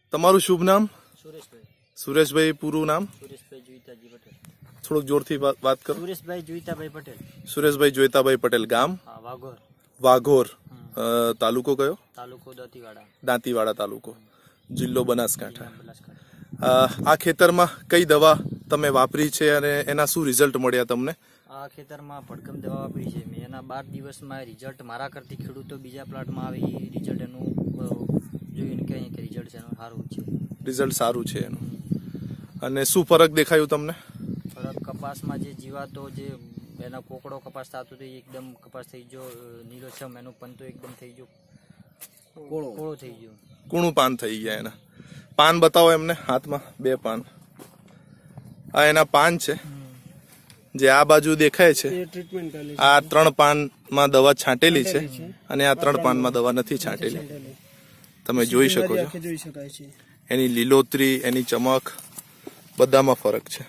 તમારું શુભ નામ? સુરેશભાઈ. સુરેશભાઈ, પૂરું નામ? સુરેશભાઈ જોઈતાજી પટેલ. થોડુંક જોરથી વાત કરો. સુરેશભાઈ જોઈતાભાઈ પટેલ. સુરેશભાઈ જોઈતાભાઈ પટેલ. ગામ? વાઘોર. વાઘોર. તાલુકો કયો? તાલુકો દાંતીવાડા. દાંતીવાડા તાલુકો, જિલ્લો બનાસકાંઠા. બનાસકાંઠા. આ ખેતરમાં કઈ દવા તમે વાપરી છે અને એના શું રિઝલ્ટ મળ્યા તમને? આ ખેતરમાં ભડકમ દવા વાપરી છે મેં. એના 12 દિવસમાં રિઝલ્ટ મારા કરતી ખેડૂતો બીજા પ્લાટમાં આવે એ રિઝલ્ટ એનું જોઈને કહે કે રિઝલ્ટ એનું સારું છે. રિઝલ્ટ સારું છે એનું. અને શું ફરક દેખાયું તમને? ફરક કપાસમાં જે જીવાતો જે એના કોકડો કપાસ થતો હતો એકદમ કપાસ થઈ ગયો નીલોછમ. એનું પણ તો એકદમ થઈ ગયો કોળો થઈ ગયો. કૂણું પાન થઈ ગયા એના. પાન બતાવો એમને હાથમાં. 2 પાન. આ એના પાન છે જે આ બાજુ દેખાય છે. આ 3 પાનમાં દવા છાંટેલી છે અને આ 3 પાનમાં દવા નથી છાંટેલી. તમે જોઈ શકો છો એની લીલોતરી, એની ચમક બધામાં ફરક છે.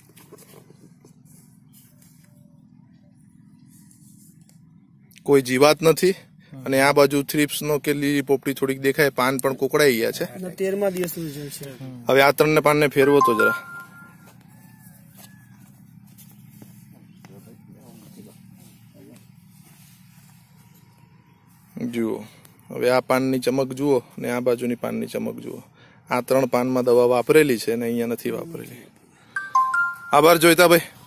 કોઈ જીવાત નથી અને આ બાજુ થ્રિપ્સ નો કે લીલી પોપટી થોડીક દેખાય. પાન પણ કોકડાઈ ગયા છે. 13મા દિવસ રિઝલ્ટ છે. હવે આ 3 પાનને ફેરવો તો જરા. જુઓ હવે આ પાનની ચમક જુઓ ને આ બાજુની પાનની ચમક જુઓ. આ 3 પાનમાં દવા વાપરેલી છે ને અહીંયા નથી વાપરેલી. આભાર જોઈતાભાઈ.